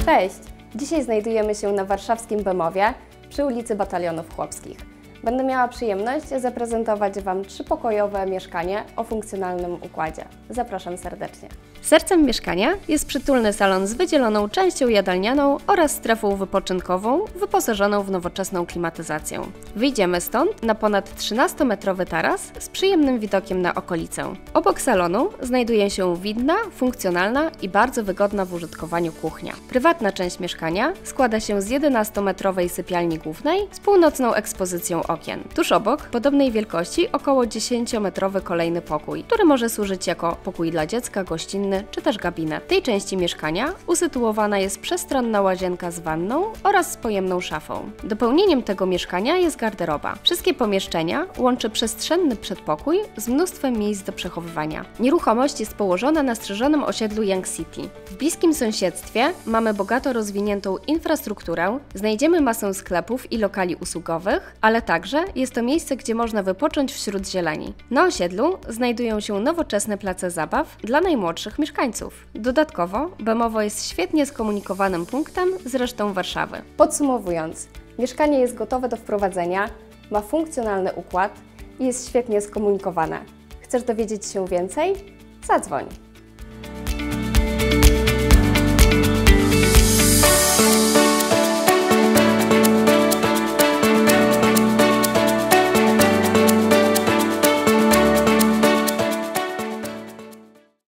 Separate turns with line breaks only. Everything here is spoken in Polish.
Cześć! Dzisiaj znajdujemy się na warszawskim Bemowie przy ulicy Batalionów Chłopskich. Będę miała przyjemność zaprezentować Wam trzypokojowe mieszkanie o funkcjonalnym układzie. Zapraszam serdecznie. Sercem mieszkania jest przytulny salon z wydzieloną częścią jadalnianą oraz strefą wypoczynkową wyposażoną w nowoczesną klimatyzację. Wyjdziemy stąd na ponad 13-metrowy taras z przyjemnym widokiem na okolicę. Obok salonu znajduje się widna, funkcjonalna i bardzo wygodna w użytkowaniu kuchnia. Prywatna część mieszkania składa się z 11-metrowej sypialni głównej z północną ekspozycją okien. Tuż obok, podobnej wielkości, około 10-metrowy kolejny pokój, który może służyć jako pokój dla dziecka, gościnny czy też gabinet. W tej części mieszkania usytuowana jest przestronna łazienka z wanną oraz z pojemną szafą. Dopełnieniem tego mieszkania jest garderoba. Wszystkie pomieszczenia łączy przestrzenny przedpokój z mnóstwem miejsc do przechowywania. Nieruchomość jest położona na strzeżonym osiedlu Young City. W bliskim sąsiedztwie mamy bogato rozwiniętą infrastrukturę, znajdziemy masę sklepów i lokali usługowych, ale także jest to miejsce, gdzie można wypocząć wśród zieleni. Na osiedlu znajdują się nowoczesne place zabaw dla najmłodszych mieszkańców. Dodatkowo, Bemowo jest świetnie skomunikowanym punktem z resztą Warszawy. Podsumowując, mieszkanie jest gotowe do wprowadzenia, ma funkcjonalny układ i jest świetnie skomunikowane. Chcesz dowiedzieć się więcej? Zadzwoń!